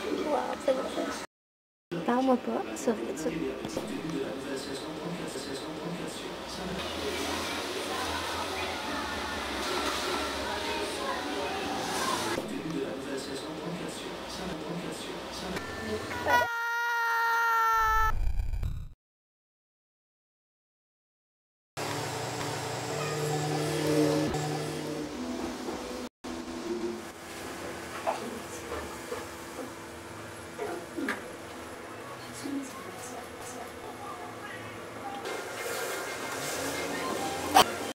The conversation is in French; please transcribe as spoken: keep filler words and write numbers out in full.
Waouh, c'est bon. Parle-moi pas, sauf que ça.